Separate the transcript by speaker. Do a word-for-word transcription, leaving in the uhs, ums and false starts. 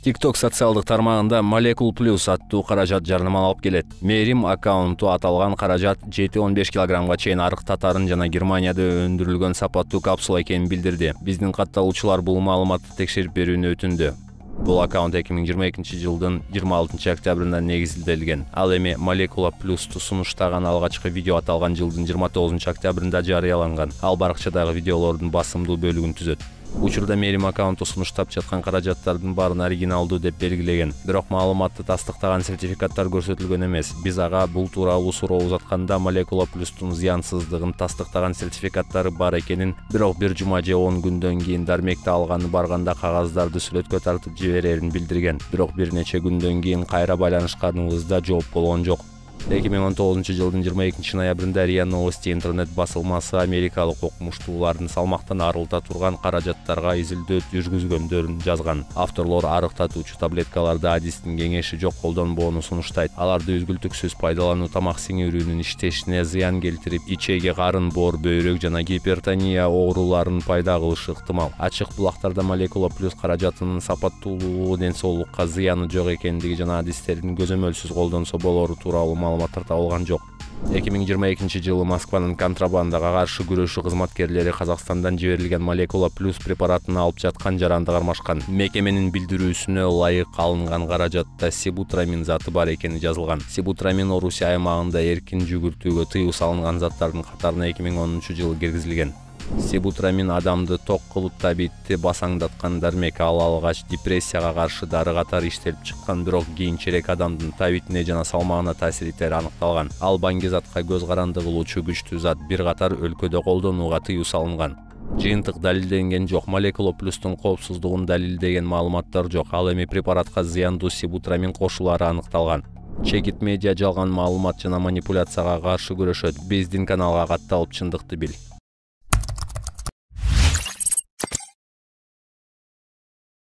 Speaker 1: TikTok социалдык тармагында Molecule Plus аттуу каражат жарнамалап келет. Мерим аккаунту аталган каражат жети он беш килограммга чейин арык татарын жана Германияда өндүрүлгөн сапаттуу капсула экенин билдирди. Биздин катталуучулар бул маалыматты текшерип берүүнү өтүндү. Бул аккаунт эки миң жыйырма экинчи жылдын жыйырма алтынчы октябрында негизделген. Ал эми Molecule Plus'ту сунуштаган алгачкы видео аталган жылдын жыйырма тогузунчу октябрында жарыяланган. Ал баракчадагы видеолордун басымдуу бөлүгүн түзөт. Учурда Мерим аккаунту сунуштап жаткан каражаттардын баарын оригиналдуу деп белгилеген. Бирок маалыматты тастыктаган сертификаттар көрсөтүлгөн эмес. Биз ага бул тууралуу суроо узатканда Molecule Plus'тун зыянсыздыгын тастыктаган сертификаттары бар экенин, бирок бир жума же он күндөн кийин дармекти алганы барганда кагаздарды сүлөткө тартып жиберерин билдирген. Бирок бир нече күндөн кийин кайра байланышканыбызда жооп болгон жок. эки миң он тогузунчу жылдын жыйырма экинчи ноябрында РИА Новости интернет басылмасы америкалык окумуштуулардын салмактан арылта турган каражаттарга изилдөө жүргүзгөндөрүн жазган. Авторлор арык татуучу таблеткаларды адистин кеңеши жок колдонбоону сунуштайт. Аларды үзгүлтүксүз пайдалануу тамак сиңирүүнүн иштешине зыян келтирип, ичеги, карын, боор, бөйрөк жана гипертония ооруларын пайда кылышы ыктымал. Ачык булактарда Molecule Plus каражатынын сапаттуулугу, ден соолукка зыяны жок экендиги жана адистердин көзөмөлсүз колдонсо болору тууралуу маалыматтар табылган жок. эки миң жыйырма экинчи жылы Москванын контрабандага каршы күрөшүү кызматкерлери Казакстандан жиберилген Molecule Plus препаратын алып жаткан жаранды кармашкан. Мекеменин билдирүүсүнө ылайык алынган каражатта сибутрамин заты бар экени жазылган. Сибутрамин Орусия аймагында эркин жүгүртүүгө тыюу салынган заттардын катарына эки миң онунчу жылы киргизилген. Сибутрамин адамды ток кылып табитти басаңдаткан дармек. Ал алгач депрессияга каршы дары катары иштелип чыккан, бирок кийинчерээк адамдын табитине жана салмагына таасир этери аныкталган. Ал баңгизатка көз каранды кылуучу күчтүү зат, бир катар өлкөдө колдонууга тыюу салынган. Жыйынтык далилденген жок. Molecule Plus'тун коопсуздугун далилдеген маалыматтар жок. Ал эми препаратка зыяндуу сибутрамин кошулары аныкталган. Чекит медиа жалган маалымат жана манипуляцияга каршы күрөшөт. Биздин каналга катталып чындыкты бил.